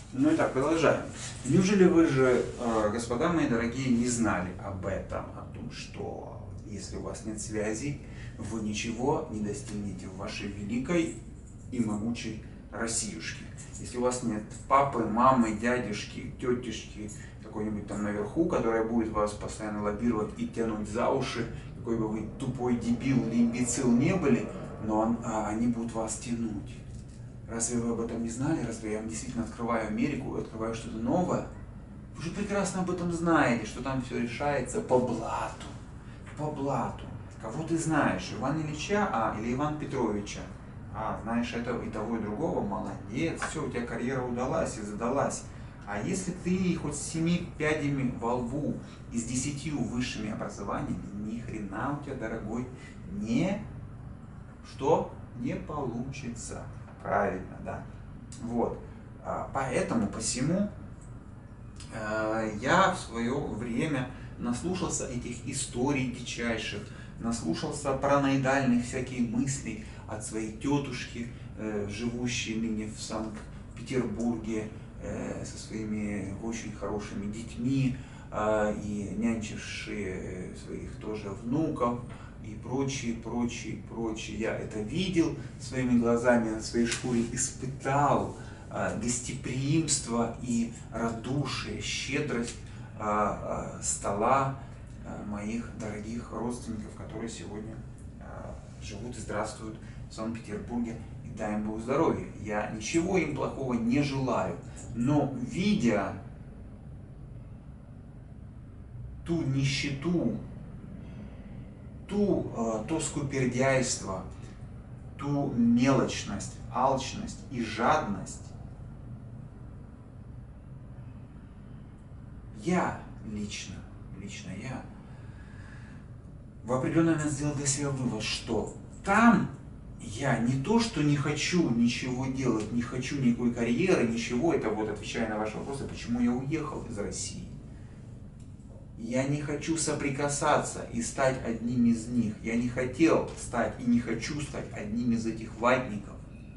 Ну и так, продолжаем. Неужели вы же, господа мои дорогие, не знали об этом, о том, что если у вас нет связей, вы ничего не достигнете в вашей великой и могучей Россиюшке. Если у вас нет папы, мамы, дядюшки, тетюшки, какой-нибудь там наверху, которая будет вас постоянно лоббировать и тянуть за уши, какой бы вы тупой дебил или имбецил не были, но они будут вас тянуть. Разве вы об этом не знали? Разве я вам действительно открываю Америку, открываю что-то новое? Вы же прекрасно об этом знаете, что там все решается по блату. По блату. Кого ты знаешь? Ивана Ильича, или Ивана Петровича? Знаешь этого и того, и другого? Молодец, все, у тебя карьера удалась и задалась. А если ты хоть с 7 пядями во лбу и с 10 высшими образованиями, ни хрена у тебя, дорогой, не получится. Правильно, да. Вот. Посему я в свое время наслушался этих историй дичайших, наслушался параноидальных всяких мыслей от своей тетушки, живущей ныне в Санкт-Петербурге со своими очень хорошими детьми и нянчившие своих тоже внуков и прочее, прочее, прочее. Я это видел своими глазами, на своей шкуре испытал гостеприимство и радушие, щедрость стола моих дорогих родственников, которые сегодня живут и здравствуют в Санкт-Петербурге, и дай им Бог здоровья. Я ничего им плохого не желаю, но видя ту нищету, то скупердяйство, ту мелочность, алчность и жадность, я лично я в определенный момент сделал для себя вывод, что там я не то, что не хочу ничего делать, не хочу никакой карьеры, ничего, это вот отвечая на ваши вопросы, почему я уехал из России. Я не хочу соприкасаться и стать одним из них. Я не хотел стать и не хочу стать одним из этих ватников,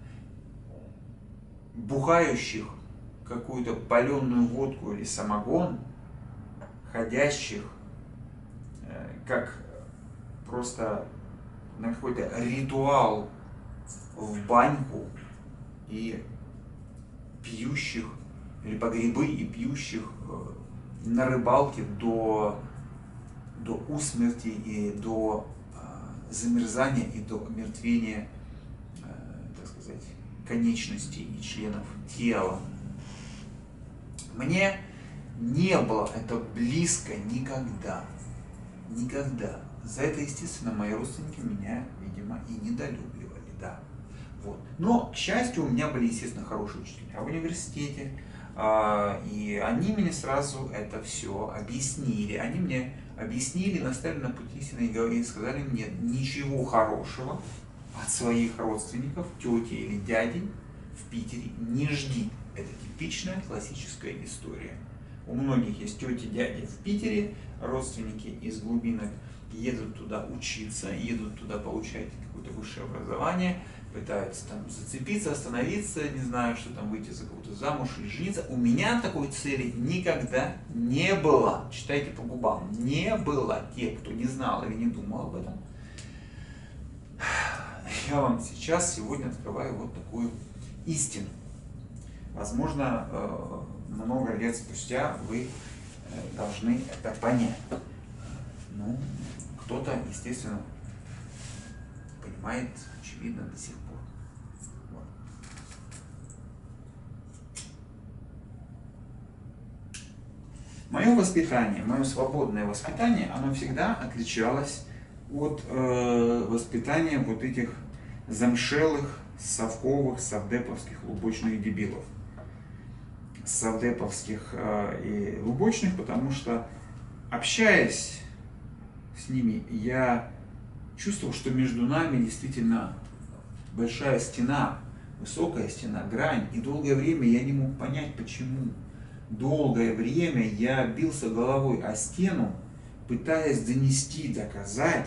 бухающих какую-то паленую водку или самогон, ходящих как просто на какой-то ритуал в баньку и пьющих, или по грибы и пьющих на рыбалке до усмерти и до замерзания и до омертвения, так сказать, конечностей и членов тела. Мне не было это близко никогда. Никогда. За это, естественно, мои родственники меня, видимо, и недолюбливали, да. Вот. Но, к счастью, у меня были, естественно, хорошие учителя в университете, и они мне сразу это все объяснили. Они мне объяснили, наставили на путь истины и сказали мне: ничего хорошего от своих родственников, тети или дяди в Питере не жди. Это типичная классическая история. У многих есть тети, дяди в Питере, родственники из глубинок едут туда учиться, едут туда получать какое-то высшее образование, пытаются там зацепиться, остановиться, не знаю, что там, выйти за кого-то замуж или жениться. У меня такой цели никогда не было. Читайте по губам. Не было. Те, кто не знал или не думал об этом, я вам сегодня открываю вот такую истину. Возможно, много лет спустя вы должны это понять. Ну, кто-то, естественно, понимает, очевидно, до сих пор. Вот. Мое воспитание, мое свободное воспитание, оно всегда отличалось от воспитания вот этих замшелых, совковых, совдеповских, лубочных дебилов. Совдеповских и лубочных, потому что, общаясь с ними, я чувствовал, что между нами действительно большая стена, высокая стена, грань, и долгое время я не мог понять, почему. Долгое время я бился головой о стену, пытаясь донести, доказать,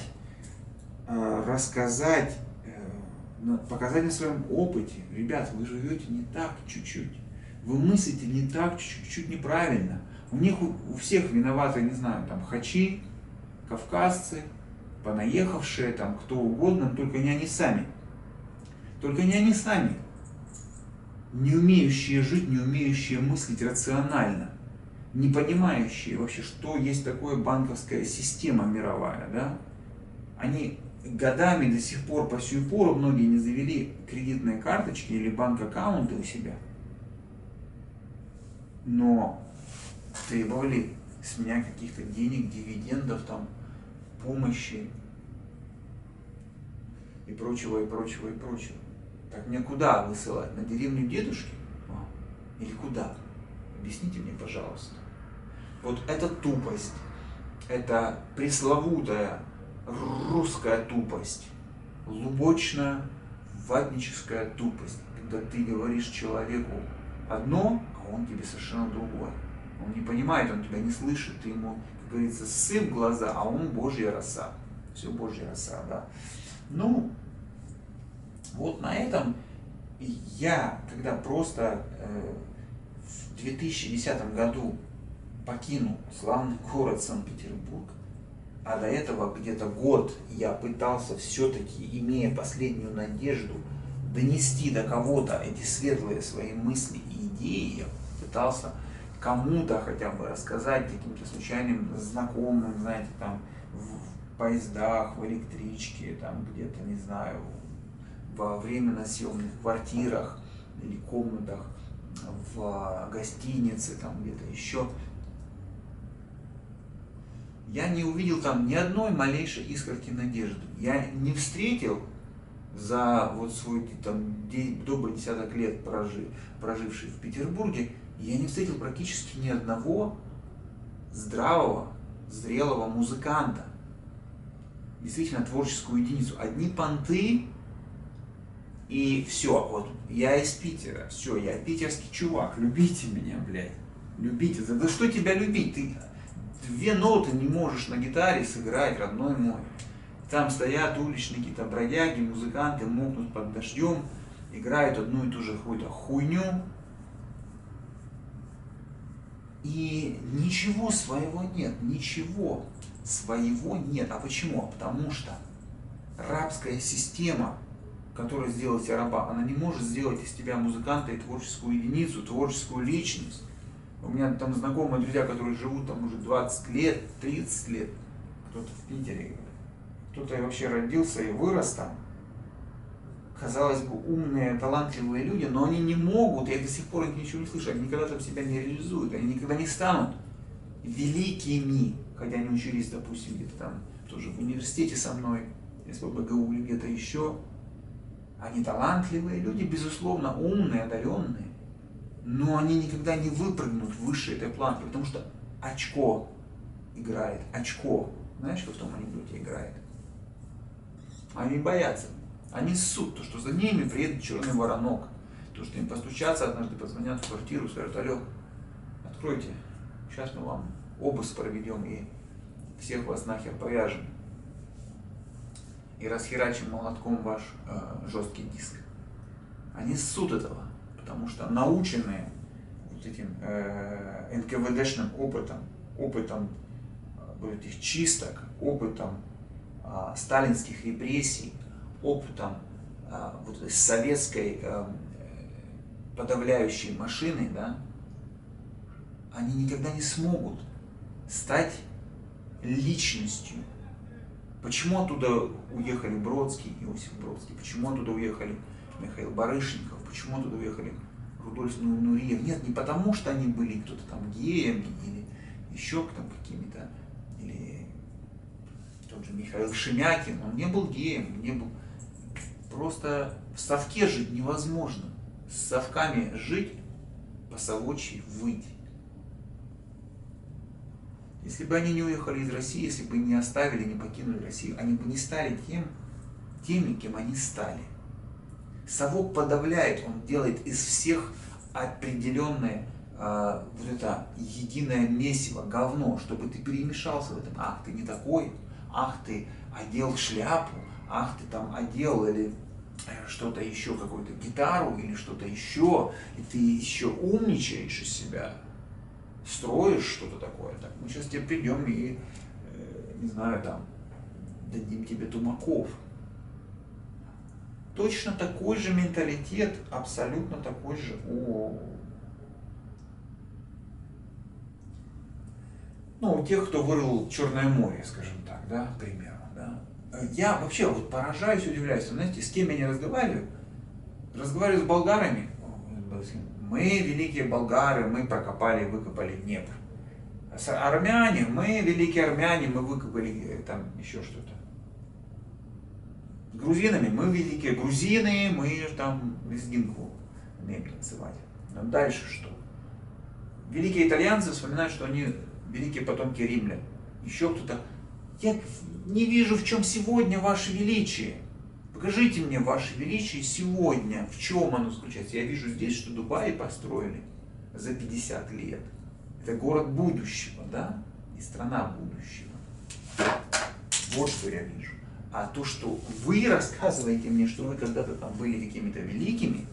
рассказать, показать на своем опыте. Ребят, вы живете не так чуть-чуть. Вы мыслите не так, чуть-чуть неправильно. У них у всех виноваты, не знаю, там хачи, кавказцы, понаехавшие, там кто угодно, только не они сами. Только не они сами. Не умеющие жить, не умеющие мыслить рационально. Не понимающие вообще, что есть такое банковская система мировая, да? Они годами до сих пор, по сию пору, многие не завели кредитные карточки или банк-аккаунты у себя. Но требовали с меня каких-то денег, дивидендов, там, помощи и прочего, и прочего, и прочего. Так мне куда высылать? На деревню дедушки? Или куда? Объясните мне, пожалуйста. Вот эта тупость, это пресловутая русская тупость, лубочно-ватническая тупость, когда ты говоришь человеку одно, а он тебе совершенно другое. Он не понимает, он тебя не слышит, ты ему, как говорится, ссыпь в глаза, а он Божья роса. Все Божья роса, да. Ну, вот на этом я, когда просто в 2010 году покинул славный город Санкт-Петербург, а до этого где-то год я пытался все-таки, имея последнюю надежду, донести до кого-то эти светлые свои мысли и идеи, я пытался кому-то хотя бы рассказать, каким-то случайным знакомым, знаете, там в поездах, в электричке, там где-то, не знаю, во временно съемных квартирах или комнатах, в гостинице, там где-то еще. Я не увидел там ни одной малейшей искорки надежды. Я не встретил за вот свой там добрый десяток лет проживший в Петербурге, я не встретил практически ни одного здравого, зрелого музыканта. Действительно творческую единицу. Одни понты и все. Вот я из Питера, все, я питерский чувак. Любите меня, блядь. Любите. Да что тебя любить? Ты 2 ноты не можешь на гитаре сыграть, родной мой. Там стоят уличные какие-то бродяги, музыканты, мокнут под дождем, играют одну и ту же какую-то хуйню. И ничего своего нет, ничего своего нет. А почему? Потому что рабская система, которая сделала тебя раба, она не может сделать из тебя музыканта и творческую единицу, творческую личность. У меня там знакомые друзья, которые живут там уже 20 лет, 30 лет, кто-то в Питере, кто-то вообще родился и вырос там. Казалось бы, умные, талантливые люди, но они не могут, я до сих пор их ничего не слышу, они никогда там себя не реализуют, они никогда не станут великими, хотя они учились, допустим, где-то там тоже в университете со мной, СПбГУ или где-то еще. Они талантливые люди, безусловно, умные, одаренные, но они никогда не выпрыгнут выше этой планки, потому что очко играет, очко, знаешь, как в том анекдоте играет. Они боятся. Они ссут, то, что за ними приедет черный воронок. То, что им постучатся, однажды позвонят в квартиру, скажут: алло, откройте, сейчас мы вам обыск проведем и всех вас нахер повяжем. И расхерачим молотком ваш жесткий диск. Они ссут этого, потому что наученные вот этим НКВДшным опытом этих чисток, опытом сталинских репрессий, опытом вот этой советской подавляющей машины, да, они никогда не смогут стать личностью. Почему оттуда уехали Бродский, Иосиф Бродский? Почему оттуда уехали Михаил Барышников? Почему оттуда уехали Рудольф Нуриев? Нет, не потому, что они были кто-то там геями или еще там какими-то, или тот же Михаил Шемякин, он не был геем, не был. Просто в совке жить невозможно. С совками жить, по совочьи выть. Если бы они не уехали из России, если бы не оставили, не покинули Россию, они бы не стали теми, кем они стали. Совок подавляет, он делает из всех определенное вот это единое месиво, говно, чтобы ты перемешался в этом. Ах, ты не такой, ах, ты одел шляпу, ах, ты там одел или что-то еще, какую-то гитару или что-то еще, и ты еще умничаешь из себя, строишь что-то такое, так мы сейчас тебе придем и, не знаю, там, дадим тебе тумаков. Точно такой же менталитет, абсолютно такой же у тех, кто вырыл Черное море, скажем так, да, к примеру. Да. Я вообще вот поражаюсь, удивляюсь, знаете, с кем я не разговариваю? Разговариваю с болгарами. Мы, великие болгары, мы прокопали, выкопали Днепр. Армяне, мы, великие армяне, мы выкопали там еще что-то. С грузинами, мы, великие грузины, мы там лезгинку умеем танцевать. Но дальше что? Великие итальянцы вспоминают, что они великие потомки римлян. Еще кто-то. Я не вижу, в чем сегодня ваше величие. Покажите мне ваше величие сегодня, в чем оно заключается. Я вижу здесь, что Дубай построили за 50 лет. Это город будущего, да? И страна будущего. Вот что я вижу. А то, что вы рассказываете мне, что вы когда-то там были какими-то великими,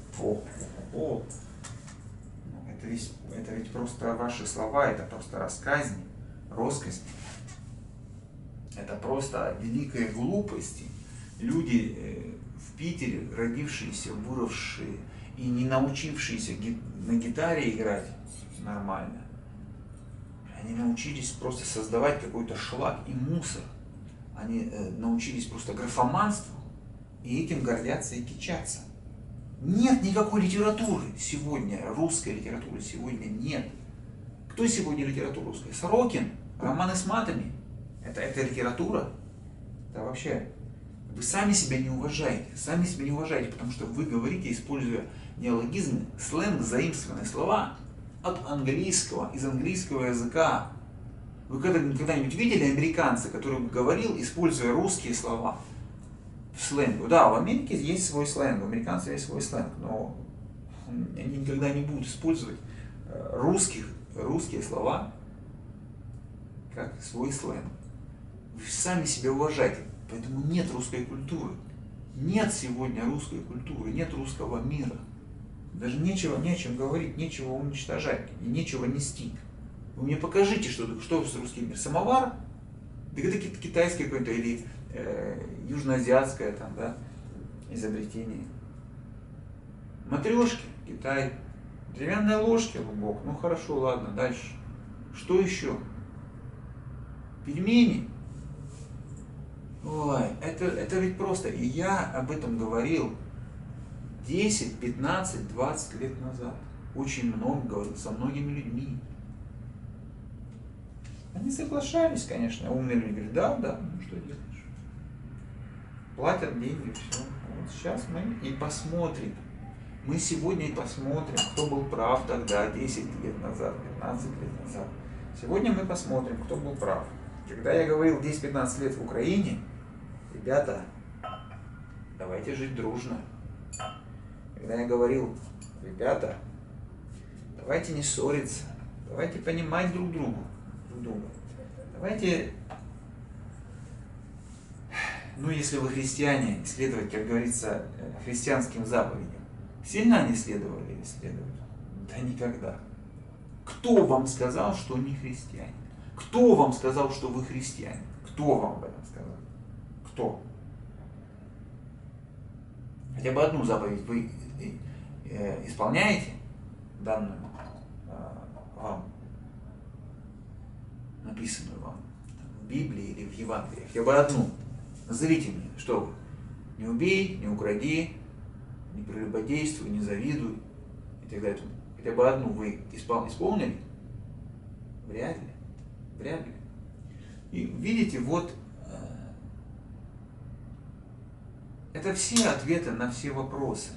это ведь просто ваши слова, это просто рассказни, россказни. Это просто великая глупость. Люди в Питере, родившиеся, выросшие и не научившиеся на гитаре играть нормально, они научились просто создавать какой-то шлак и мусор. Они научились просто графоманству, и этим гордятся и кичатся. Нет никакой литературы сегодня, русской литературы сегодня нет. Кто сегодня литература русская? Сорокин, романы с матами. Это литература? Это вообще... Вы сами себя не уважаете, потому что вы говорите, используя неологизмы, сленг, заимствованные слова от английского, из английского языка. Вы когда-нибудь видели американца, который говорил, используя русские слова в сленгу? Да, в Америке есть свой сленг, у американцев есть свой сленг, но они никогда не будут использовать русские слова как свой сленг. Вы сами себя уважаете, поэтому нет русской культуры. Нет сегодня русской культуры, нет русского мира. Даже не о чем говорить, нечего уничтожать и нечего нести. Вы мне покажите, что с русским миром. Самовар? Да это китайское какое-то или южноазиатское там, да, изобретение. Матрешки, Китай. Деревянные ложки, лубок. Ну хорошо, ладно, дальше. Что еще? Пельмени. Ой, это ведь просто. И я об этом говорил 10, 15, 20 лет назад. Очень много говорил со многими людьми. Они соглашались, конечно. Умные люди говорят, да, ну что делаешь? Платят деньги, все. Вот сейчас мы и посмотрим. Мы сегодня и посмотрим, кто был прав тогда, 10 лет назад, 15 лет назад. Сегодня мы посмотрим, кто был прав. Когда я говорил 10-15 лет в Украине, ребята, давайте жить дружно. Когда я говорил, ребята, давайте не ссориться, давайте понимать друг друга. Давайте, если вы христиане, следовать, как говорится, христианским заповедям. Сильно они следовали или следуют? Да никогда. Кто вам сказал, что не христиане? Кто вам сказал, что вы христиане? Кто вам об этом сказал? Кто? Хотя бы одну заповедь вы исполняете, данную вам, написанную вам в Библии или в Евангелии, хотя бы одну. Назовите мне, что вы? Не убей, не укради, не прелюбодействуй, не завидуй и так далее. Хотя бы одну вы исполнили? Вряд ли. И видите, вот это все ответы на все вопросы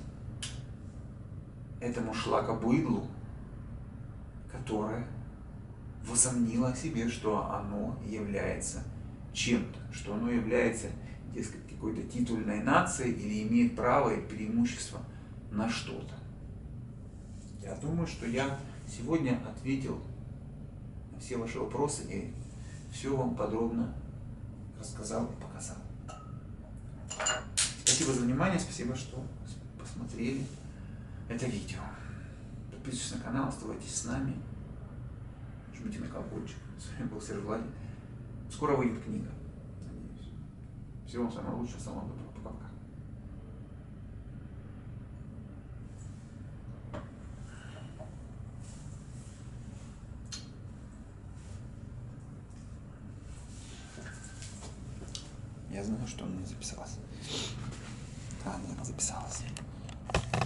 этому шлакобыдлу, которое возомнило о себе, что оно является чем-то, что оно является, дескать, какой-то титульной нацией или имеет право и преимущество на что-то. Я думаю, что я сегодня ответил на все ваши вопросы и все вам подробно рассказал и показал. Спасибо. Спасибо за внимание, спасибо, что посмотрели это видео. Подписывайтесь на канал, оставайтесь с нами. Жмите на колокольчик. С вами был Серж Владимир. Скоро выйдет книга. Надеюсь. Всего вам самого лучшего, самого доброго. Пока-пока. Я знаю, что она не записалась. А, нет, записалась.